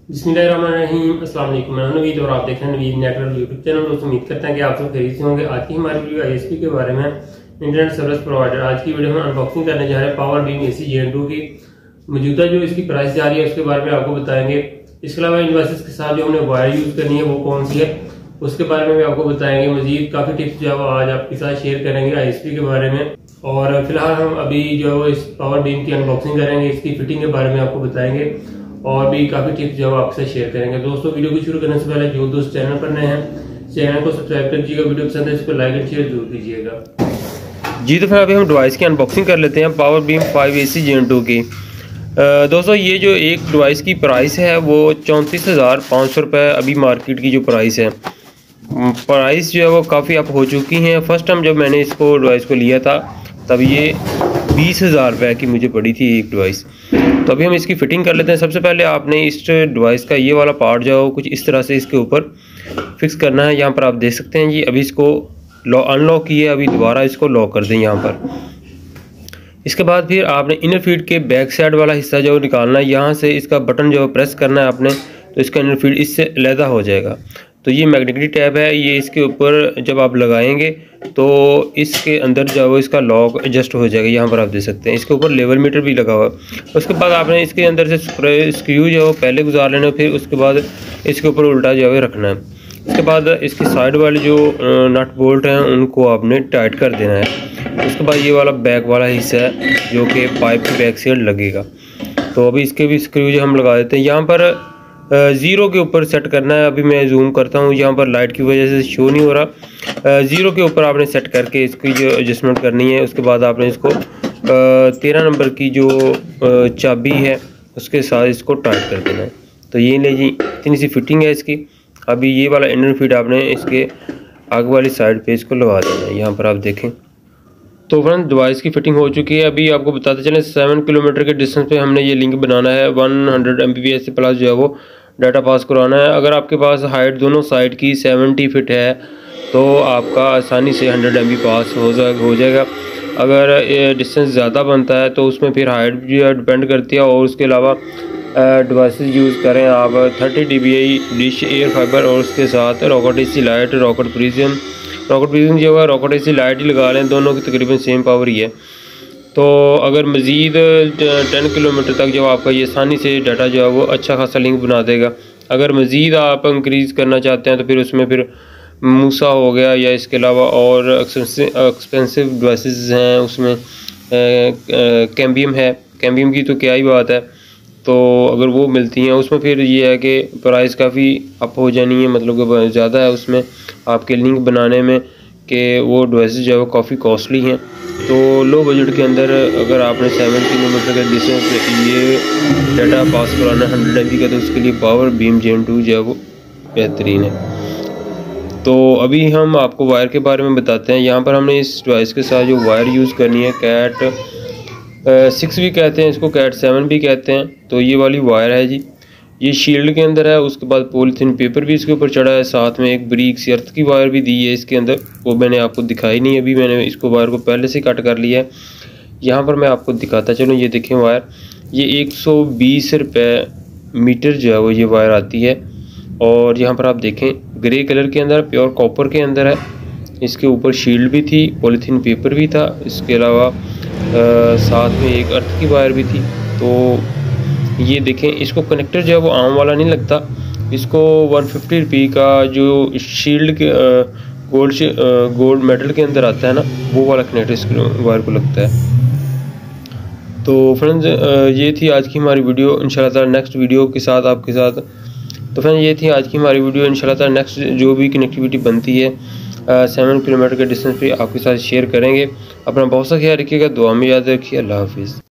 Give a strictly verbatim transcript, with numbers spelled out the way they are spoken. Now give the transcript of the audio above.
बिस्मिल्लाहिर्रहमानिर्रहीम। अस्सलाम वालेकुम। मैं नवीद और आप देख रहे हैं नवीद नेटवर्क यूट्यूब चैनल। दोस्तों उम्मीद करते हैं कि आप सब खरीद से होंगे। आज की हमारी वीडियो आईएसपी के बारे में, इंटरनेट सर्विस प्रोवाइडर। आज की वीडियो में अनबॉक्सिंग करने जा रहे हैं power beam AC gen two की। मौजूदा जो इसकी प्राइस जा रही है उसके बारे में आपको बताएंगे। इसके अलावा इन डिवाइसेस के साथ जो हमने वायर यूज करनी है वो कौन सी है उसके बारे में भी आपको बताएंगे। मजीद काफी टिप्स जो है आज आपके साथ शेयर करेंगे आईएसपी के बारे में। और फिलहाल हम अभी जो है इस पावर बीम की अनबॉक्सिंग करेंगे, इसकी फिटिंग के बारे में आपको बताएंगे और भी काफी टिप्स जो आपके साथ शेयर करेंगे। दोस्तों वीडियो को शुरू करने से पहले जो दोस्त चैनल पर नए हैं चैनल को सब्सक्राइब कर लीजिएगा, वीडियो पसंद है इसको लाइक एंड शेयर जरूर कीजिएगा। जी तो फिर अभी हम डिवाइस की अनबॉक्सिंग कर लेते हैं power beam five AC gen two की। दोस्तों ये जो एक डिवाइस की प्राइस है वो चौंतीस हज़ार पाँच सौ रुपये अभी मार्केट की जो प्राइस है। प्राइस जो है वो काफ़ी अप हो चुकी हैं। फर्स्ट टाइम जब मैंने इसको डिवाइस को लिया था तब ये बीस हज़ार रुपये की मुझे पड़ी थी एक डिवाइस। तो अभी हम इसकी फ़िटिंग कर लेते हैं। सबसे पहले आपने इस डिवाइस का ये वाला पार्ट जो है कुछ इस तरह से इसके ऊपर फिक्स करना है। यहाँ पर आप देख सकते हैं जी, अभी इसको लॉक अनलॉक किए, अभी दोबारा इसको लॉक कर दें यहाँ पर। इसके बाद फिर आपने इनर फीड के बैक साइड वाला हिस्सा जो निकालना है, यहाँ से इसका बटन जो प्रेस करना है आपने, तो इसका इनर फीड इससे अलहदा हो जाएगा। तो ये मैग्नेटिक टैब है, ये इसके ऊपर जब आप लगाएंगे तो इसके अंदर जो है इसका लॉक एडजस्ट हो जाएगा। यहाँ पर आप देख सकते हैं इसके ऊपर लेवल मीटर भी लगा हुआ है। उसके बाद आपने इसके अंदर से स्क्रू जो है पहले गुजार लेना, फिर उसके बाद इसके ऊपर उल्टा जो है रखना है। उसके बाद इसकी साइड वाले जो नट बोल्ट हैं उनको आपने टाइट कर देना है। उसके बाद ये वाला बैक वाला हिस्सा है जो कि पाइप के बैक साइड लगेगा। तो अभी इसके भी स्क्रू जो हम लगा देते हैं। यहाँ पर ज़ीरो के ऊपर सेट करना है। अभी मैं जूम करता हूँ, यहाँ पर लाइट की वजह से शो नहीं हो रहा। ज़ीरो के ऊपर आपने सेट करके इसकी जो एडजस्टमेंट करनी है। उसके बाद आपने इसको तेरह नंबर की जो चाबी है उसके साथ इसको टाइट कर देना है। तो ये ले जी, इतनी सी फिटिंग है इसकी। अभी ये वाला इनर फीड आपने इसके आगे वाली साइड पे इसको लगा देना है। यहाँ पर आप देखें तो फ्रेंड डिवाइस की फिटिंग हो चुकी है। अभी आपको बताते चलें सेवन किलोमीटर के डिस्टेंस पे हमने ये लिंक बनाना है। One hundred M B P S से प्लस जो है वो डाटा पास करवाना है। अगर आपके पास हाइट दोनों साइड की सेवेंटी फिट है तो आपका आसानी से हंड्रेड एम बी पास हो जा हो जाएगा। अगर डिस्टेंस ज़्यादा बनता है तो उसमें फिर हाइट जो है डिपेंड करती है। और उसके अलावा डिवाइसेस यूज़ करें आप thirty D B I dish air fiber और उसके साथ rocket A C light, rocket prism rocket prism जो है रॉकेट ए सी लाइट ही लगा लें, दोनों की तकरीबन सेम पावर ही है। तो अगर मज़ीद टेन किलोमीटर तक जो आपका ये आसानी से डाटा जो है वो अच्छा खासा लिंक बना देगा। अगर मज़ीद आप इंक्रीज़ करना चाहते हैं तो फिर उसमें फिर मूसा हो गया या इसके अलावा और एक्सपेंसिव डिवाइसेस हैं, उसमें कैम्बियम है। कैम्बियम की तो क्या ही बात है। तो अगर वो मिलती हैं उसमें फिर ये है कि प्राइस काफ़ी अप हो जानी है, मतलब कि ज़्यादा है उसमें आपके लिंक बनाने में कि वो डिवाइसेस जो है वो काफ़ी कॉस्टली हैं। तो लो बजट के अंदर अगर आपने सेवन किलोमीटर का डिस्टेंस ये डाटा पास कराना हंड्रेड एम बी का, तो उसके लिए power beam gen two जो है वो बेहतरीन है। तो अभी हम आपको वायर के बारे में बताते हैं। यहाँ पर हमने इस डिवाइस के साथ जो वायर यूज़ करनी है, कैट सिक्स भी कहते हैं इसको, कैट सेवन भी कहते हैं। तो ये वाली वायर है जी, ये शील्ड के अंदर है। उसके बाद पॉलीथीन पेपर भी इसके ऊपर चढ़ा है, साथ में एक ब्रीक सी अर्थ की वायर भी दी है इसके अंदर, वो मैंने आपको दिखाई नहीं। अभी मैंने इसको वायर को पहले से कट कर लिया है। यहाँ पर मैं आपको दिखाता चलूँ, ये देखें वायर, ये एक सौ बीस रुपये मीटर जो है वो ये वायर आती है। और यहाँ पर आप देखें ग्रे कलर के अंदर, प्योर कॉपर के अंदर है। इसके ऊपर शील्ड भी थी, पॉलीथीन पेपर भी था, इसके अलावा साथ में एक अर्थ की वायर भी थी। तो ये देखें इसको कनेक्टर जो है वो आम वाला नहीं लगता, इसको वन फिफ्टी रुपी का जो शील्ड के गोल्ड गोल्ड मेटल के अंदर आता है ना, वो वाला कनेक्टर इस वायर को लगता है। तो फ्रेंड्स ये थी आज की हमारी वीडियो। इंशाल्लाह ताला नेक्स्ट वीडियो के साथ आपके साथ तो फ्रेंड्स ये थी आज की हमारी वीडियो। इंशाल्लाह ताला नेक्स्ट जो भी कनेक्टिविटी बनती है सेवन किलोमीटर के डिस्टेंस पे आपके साथ शेयर करेंगे। अपना बहुत सा ख्याल रखिएगा, दुआ में याद रखिए। अल्लाह हाफिज़।